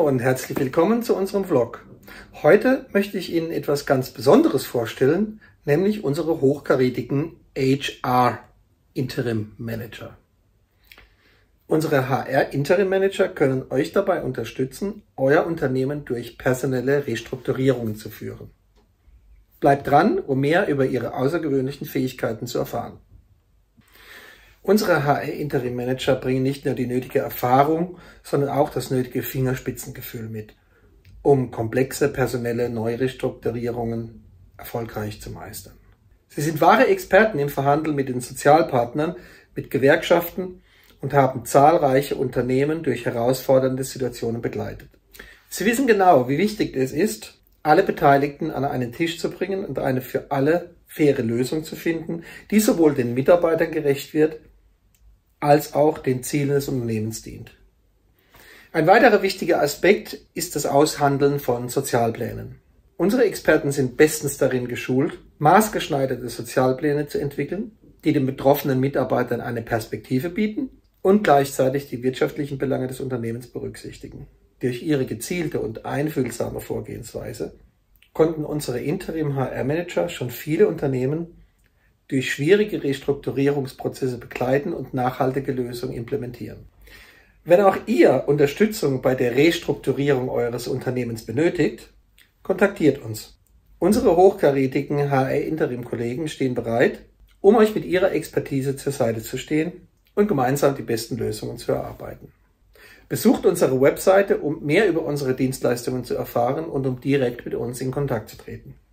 und herzlich willkommen zu unserem Vlog. Heute möchte ich Ihnen etwas ganz Besonderes vorstellen, nämlich unsere hochkarätigen HR Interim Manager. Unsere HR Interim Manager können euch dabei unterstützen, euer Unternehmen durch personelle Restrukturierungen zu führen. Bleibt dran, um mehr über ihre außergewöhnlichen Fähigkeiten zu erfahren. Unsere HR Interim Manager bringen nicht nur die nötige Erfahrung, sondern auch das nötige Fingerspitzengefühl mit, um komplexe personelle Neurestrukturierungen erfolgreich zu meistern. Sie sind wahre Experten im Verhandeln mit den Sozialpartnern, mit Gewerkschaften und haben zahlreiche Unternehmen durch herausfordernde Situationen begleitet. Sie wissen genau, wie wichtig es ist, alle Beteiligten an einen Tisch zu bringen und eine für alle faire Lösung zu finden, die sowohl den Mitarbeitern gerecht wird, als auch den Zielen des Unternehmens dient. Ein weiterer wichtiger Aspekt ist das Aushandeln von Sozialplänen. Unsere Experten sind bestens darin geschult, maßgeschneiderte Sozialpläne zu entwickeln, die den betroffenen Mitarbeitern eine Perspektive bieten und gleichzeitig die wirtschaftlichen Belange des Unternehmens berücksichtigen. Durch ihre gezielte und einfühlsame Vorgehensweise konnten unsere Interim-HR-Manager schon viele Unternehmen durch schwierige Restrukturierungsprozesse begleiten und nachhaltige Lösungen implementieren. Wenn auch ihr Unterstützung bei der Restrukturierung eures Unternehmens benötigt, kontaktiert uns. Unsere hochkarätigen HR-Interim-Kollegen stehen bereit, um euch mit ihrer Expertise zur Seite zu stehen und gemeinsam die besten Lösungen zu erarbeiten. Besucht unsere Webseite, um mehr über unsere Dienstleistungen zu erfahren und um direkt mit uns in Kontakt zu treten.